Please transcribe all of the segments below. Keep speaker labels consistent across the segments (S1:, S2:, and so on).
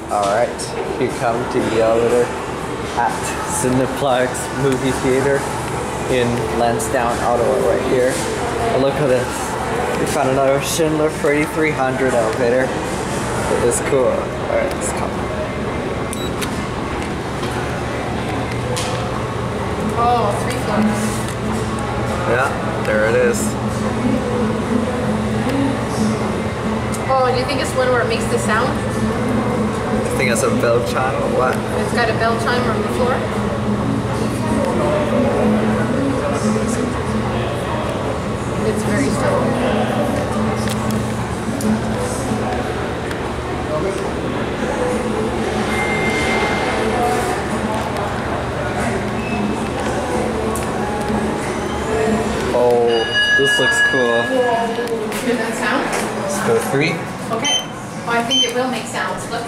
S1: Alright, here come to the elevator at Cineplex movie theater in Landsdown, Ottawa right here. And look at this. We found another Schindler 3300 elevator. It's cool. Alright, let's come.
S2: Oh, 3 floors.
S1: Yeah, there it is.
S2: Oh, do you think it's one where it makes the sound?
S1: I think it's a bell chime or what?
S2: It's got a bell timer on the floor. It's very still.
S1: Oh, this looks cool.
S2: Hear that sound?
S1: Let's go 3.
S2: Okay. Oh, I think it will make sounds. Look.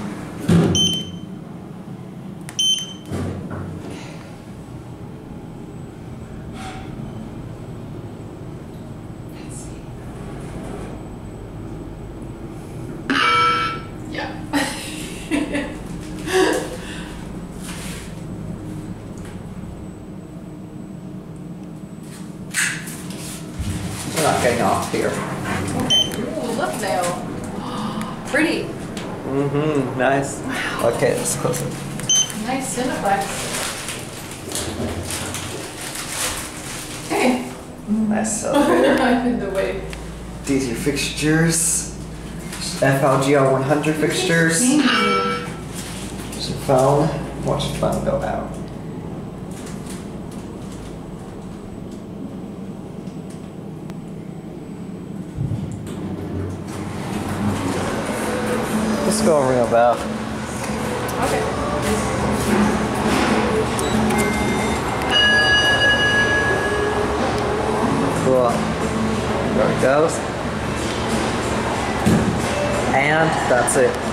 S2: Let's see. Yeah.
S1: We're not getting off here.
S2: Ooh, look though. Pretty.
S1: Mm-hmm, nice. Wow. Okay, let's close it.
S2: Nice Cineplex. Hey.
S1: Nice elevator.
S2: I'm in the way.
S1: These are fixtures. FLGR 100 fixtures. There's a phone. Watch the phone go out. Let's go ring a bell.
S2: Okay.
S1: Cool. There it goes. And that's it.